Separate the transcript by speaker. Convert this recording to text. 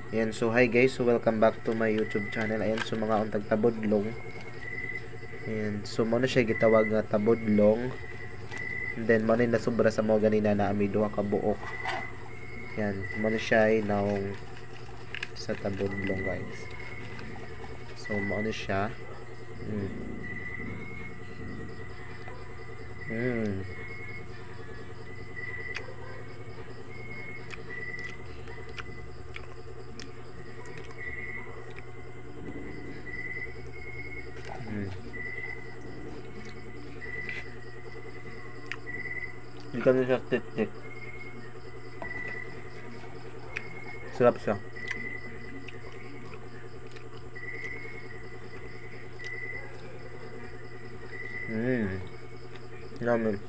Speaker 1: Ayan, so hi guys, so welcome back to my YouTube channel. Ayan, so mga untag tabudlong. Ayan, so mo na siya gitawag nga tabudlong. And then mo na nasubra sa mga ganina na ami duha ka buok. Ayan, mo na siya naong sa tabudlong guys. So mo na siya. Hindi ka na siya tik-tik. Sarap siya. Yummy.